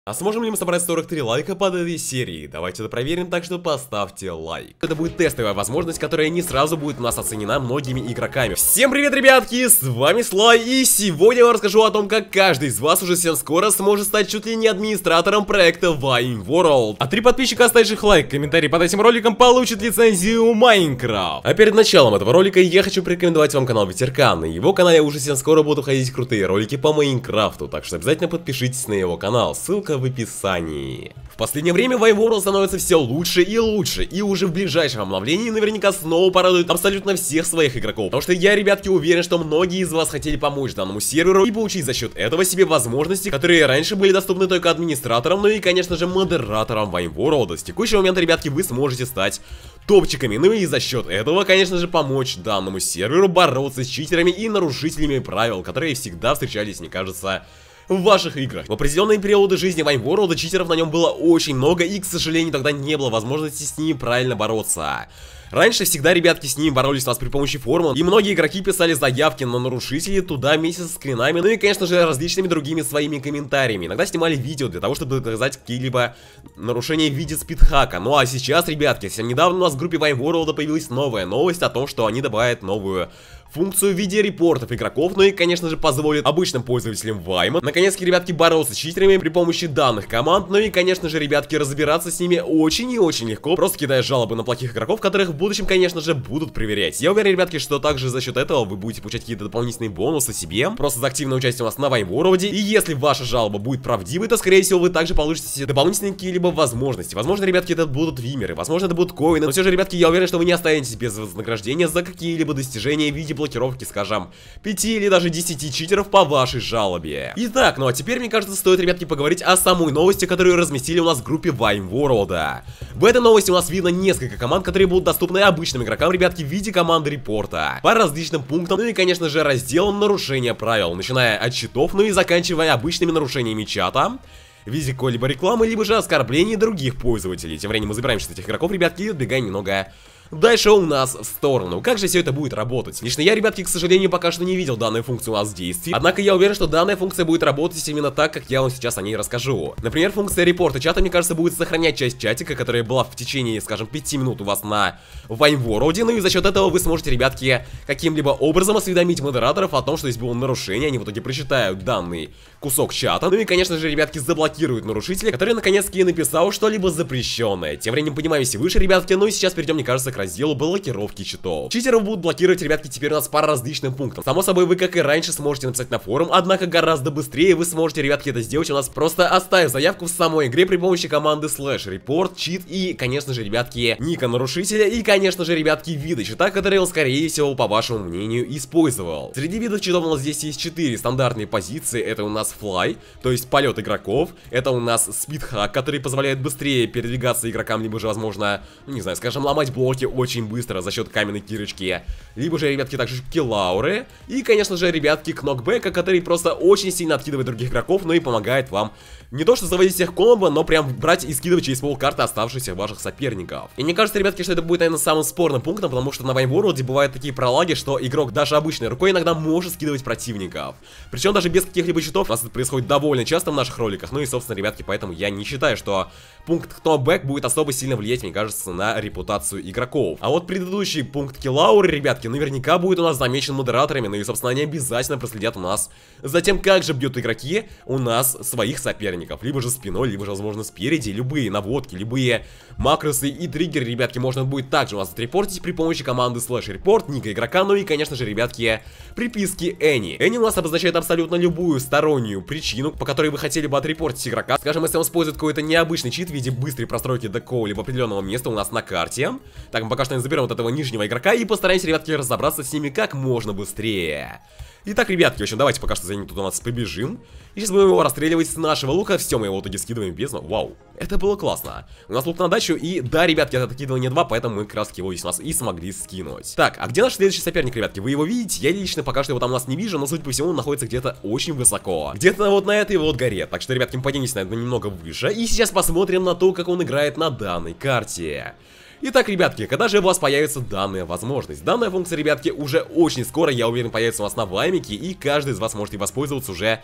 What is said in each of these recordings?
А сможем ли мы собрать 43 лайка под этой серией? Давайте это проверим, так что поставьте лайк. Это будет тестовая возможность, которая не сразу будет у нас оценена многими игроками. Всем привет, ребятки, с вами Слай, и сегодня я вам расскажу о том, как каждый из вас уже совсем скоро сможет стать чуть ли не администратором проекта Vine World. А 3 подписчика, оставивших лайк, комментарий под этим роликом, получат лицензию Майнкрафт. А перед началом этого ролика я хочу порекомендовать вам канал Ветерка. На его канале уже совсем скоро будут выходить крутые ролики по Майнкрафту, так что обязательно подпишитесь на его канал, ссылка в описании. В последнее время Vine World становится все лучше, и уже в ближайшем обновлении наверняка снова порадует абсолютно всех своих игроков. Потому что я, ребятки, уверен, что многие из вас хотели помочь данному серверу и получить за счет этого себе возможности, которые раньше были доступны только администраторам, ну и, конечно же, модераторам Vine World. С текущего момента, ребятки, вы сможете стать топчиками, ну и за счет этого, конечно же, помочь данному серверу бороться с читерами и нарушителями правил, которые всегда встречались, мне кажется, в ваших играх. В определенные периоды жизни Vine World читеров на нем было очень много, и, к сожалению, тогда не было возможности с ними правильно бороться. Раньше всегда, ребятки, с ними боролись у нас при помощи форума, и многие игроки писали заявки на нарушителей туда вместе со скринами, ну и, конечно же, различными другими своими комментариями. Иногда снимали видео для того, чтобы доказать какие-либо нарушения в виде спидхака. Ну а сейчас, ребятки, совсем недавно у нас в группе Vine World появилась новая новость о том, что они добавят новую функцию в виде репортов игроков, ну и, конечно же, позволит обычным пользователям Вайма наконец-таки, ребятки, бороться с читерами при помощи данных команд, ну и, конечно же, ребятки, разбираться с ними очень и очень легко, просто кидая жалобы на плохих игроков, которых в будущем, конечно же, будут проверять. Я уверен, ребятки, что также за счет этого вы будете получать какие-то дополнительные бонусы себе, просто за активное участие у нас на Vine World, и если ваша жалоба будет правдивой, то, скорее всего, вы также получите дополнительные какие-либо возможности. Возможно, ребятки, это будут вимеры, возможно, это будут коины, но все же, ребятки, я уверен, что вы не останетесь без вознаграждения за какие-либо достижения в виде блокировки, скажем, 5 или даже 10 читеров по вашей жалобе. Итак, ну а теперь, мне кажется, стоит, ребятки, поговорить о самой новости, которую разместили у нас в группе Vine World. В этой новости у нас видно несколько команд, которые будут доступны обычным игрокам, ребятки, в виде команды репорта по различным пунктам, ну и, конечно же, разделом нарушения правил, начиная от читов, ну и заканчивая обычными нарушениями чата в виде какой-либо рекламы, либо же оскорблений других пользователей. Тем временем мы забираем счет этих игроков, ребятки, и отбегаем немного дальше у нас в сторону. Как же все это будет работать? Лично я, ребятки, к сожалению, пока что не видел данную функцию у нас в действии. Однако я уверен, что данная функция будет работать именно так, как я вам сейчас о ней расскажу. Например, функция репорта чата, мне кажется, будет сохранять часть чатика, которая была в течение, скажем, 5 минут у вас на Vine World. Ну и за счет этого вы сможете, ребятки, каким-либо образом осведомить модераторов о том, что здесь было нарушение. Они в итоге прочитают данный кусок чата. Ну и, конечно же, ребятки, заблокируют нарушителя, который наконец-таки написал что-либо запрещенное. Тем временем поднимаемся выше, ребятки. Ну и сейчас перейдем, мне кажется, к разделу блокировки читов. Читеров будут блокировать, ребятки, теперь у нас по различным пунктам. Само собой, вы, как и раньше, сможете написать на форум, однако гораздо быстрее вы сможете, ребятки, это сделать у нас, просто оставив заявку в самой игре при помощи команды /report, cheat и, конечно же, ребятки, ника нарушителя и, конечно же, ребятки, вида чита, которые он, скорее всего, по вашему мнению, использовал. Среди видов читов у нас здесь есть 4 стандартные позиции. Это у нас fly, то есть полет игроков. Это у нас speedhack, который позволяет быстрее передвигаться игрокам, либо же, возможно, ну, не знаю, скажем, ломать блоки очень быстро за счет каменной кирочки. Либо же, ребятки, также киллауры. И, конечно же, ребятки, кнокбэка, который просто очень сильно откидывает других игроков, но и помогает вам не то что заводить всех комбо, но прям брать и скидывать через полкарты оставшихся ваших соперников. И мне кажется, ребятки, что это будет, наверное, самым спорным пунктом, потому что на Vine World бывают такие пролаги, что игрок даже обычной рукой иногда может скидывать противников. Причем даже без каких-либо читов. У нас это происходит довольно часто в наших роликах. Ну и, собственно, ребятки, поэтому я не считаю, что пункт кнокбэк будет особо сильно влиять, мне кажется, на репутацию игроков. А вот предыдущий пункт киллауры, ребятки, наверняка будет у нас замечен модераторами. Ну и, собственно, они обязательно проследят у нас за тем, как же бьют игроки у нас своих соперников. Либо же спиной, либо же, возможно, спереди. Любые наводки, любые макросы и триггеры, ребятки, можно будет также у нас отрепортить при помощи команды /report, ника игрока, ну и, конечно же, ребятки, приписки Any. Any у нас обозначает абсолютно любую стороннюю причину, по которой вы хотели бы отрепортить игрока. Скажем, если он использует какой-то необычный чит в виде быстрой простройки до какого-либо определенного места у нас на карте. Так, мы пока что не заберем вот этого нижнего игрока и постараемся, ребятки, разобраться с ними как можно быстрее. Итак, ребятки, в общем, давайте пока что за ним тут у нас побежим. И сейчас будем его расстреливать с нашего лука. Все, мы его в итоге скидываем в бездну. Вау, это было классно. У нас лук на дачу, и да, ребятки, это откидывание 2, поэтому мы как раз его здесь у нас и смогли скинуть. Так, а где наш следующий соперник, ребятки? Вы его видите? Я лично пока что его там у нас не вижу, но, судя по всему, он находится где-то очень высоко. Где-то вот на этой вот горе. Так что, ребятки, мы поднимемся, наверное, немного выше. И сейчас посмотрим на то, как он играет на данной карте. Итак, ребятки, когда же у вас появится данная возможность? Данная функция, ребятки, уже очень скоро, я уверен, появится у вас на Ваймике, и каждый из вас может ей воспользоваться уже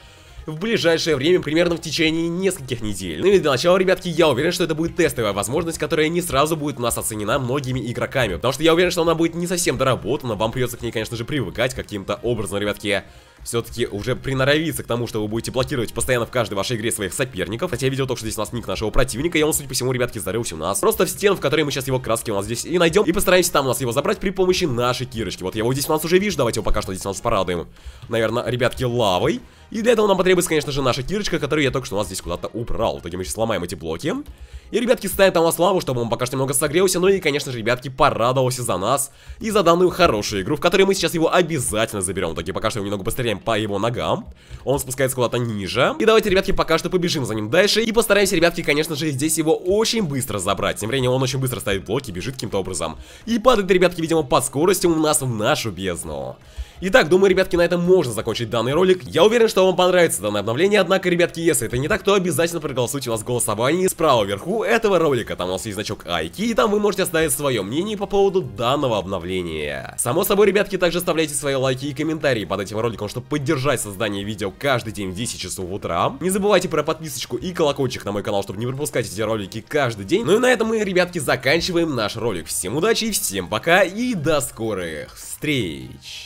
в ближайшее время, примерно в течение нескольких недель. Ну и для начала, ребятки, я уверен, что это будет тестовая возможность, которая не сразу будет у нас оценена многими игроками, потому что я уверен, что она будет не совсем доработана, вам придется к ней, конечно же, привыкать каким-то образом, ребятки. Все-таки уже приноровиться к тому, что вы будете блокировать постоянно в каждой вашей игре своих соперников. Хотя я видел только, что здесь у нас ник нашего противника, и он, судя по всему, ребятки, зарылся у нас просто в стену, в которой мы сейчас его краски у нас здесь и найдем. И постараемся там у нас его забрать при помощи нашей кирочки. Вот я его здесь у нас уже вижу, давайте его пока что здесь у нас порадуем. Наверное, ребятки, лавой. И для этого нам потребуется, конечно же, наша кирочка, которую я только что у нас здесь куда-то убрал. В итоге мы сейчас сломаем эти блоки. И, ребятки, ставим там у нас лаву, чтобы он пока что немного согрелся. Ну и, конечно же, ребятки, порадовался за нас и за данную хорошую игру, в которой мы сейчас его обязательно заберем. В итоге пока что немного постреляем по его ногам. Он спускается куда-то ниже. И давайте, ребятки, пока что побежим за ним дальше. И постараемся, ребятки, конечно же, здесь его очень быстро забрать. Тем временем он очень быстро ставит блоки, бежит каким-то образом. И падает, ребятки, видимо, под скоростью у нас в нашу бездну. Итак, думаю, ребятки, на этом можно закончить данный ролик. Я уверен, что вам понравится данное обновление, однако, ребятки, если это не так, то обязательно проголосуйте у нас в голосовании справа вверху этого ролика. Там у нас есть значок Айки, и там вы можете оставить свое мнение по поводу данного обновления. Само собой, ребятки, также оставляйте свои лайки и комментарии под этим роликом, чтобы поддержать создание видео каждый день в 10 часов утра. Не забывайте про подписочку и колокольчик на мой канал, чтобы не пропускать эти ролики каждый день. Ну и на этом мы, ребятки, заканчиваем наш ролик. Всем удачи, всем пока и до скорых встреч!